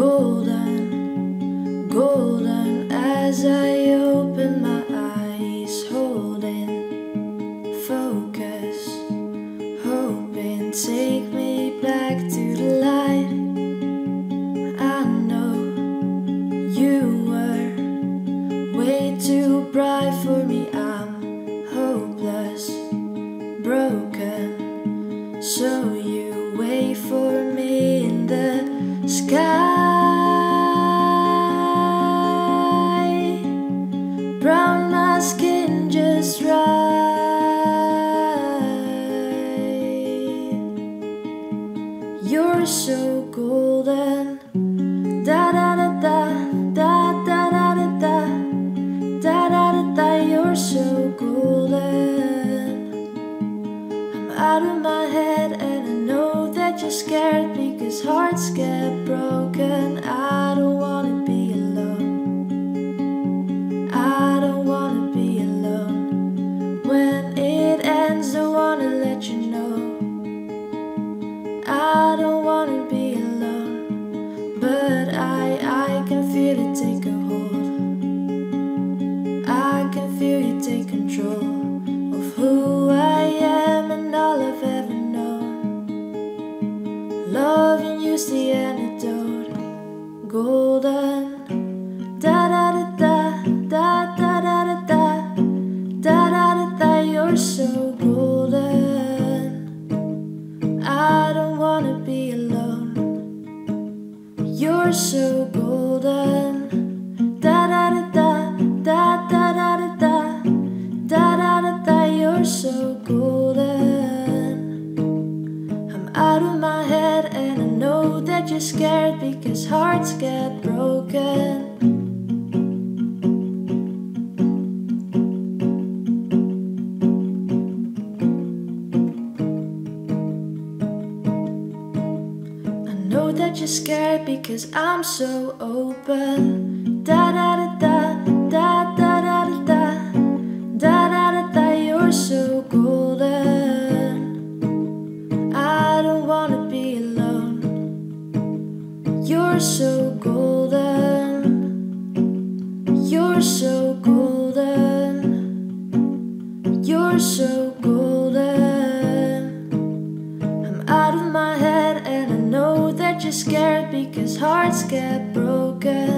golden, golden as I open my eyes, holding focus, hoping take me back to the light. I know you were way too bright for me. I'm hopeless, broken, so you wait for me in the sky. Brown my skin just right. You're so golden. Da da da da da da da da da da da da da. You're so golden. I'm out of my head and I know that you're scared because hearts get broken. I don't wanna be alone. I don't wanna be alone. When it ends, I wanna let you know. I don't wanna be alone, but I can feel it take a hold. I can feel you take control of who I am and all I've ever known. Loving you's the antidote. Golden, da da da da da da da da da da da da da. You're so golden. I don't wanna be alone. You're so golden. Da da da da da da da da da da da da da. You're so golden. I'm out of my head and I know that you're scared because hearts get broken. I know that you're scared because I'm so open. Da da da da da da da da da da da da. You're so golden. I don't wanna be alone. You're so golden. You're so golden. You're so golden. I'm out of my head and I know that you're scared because hearts get broken.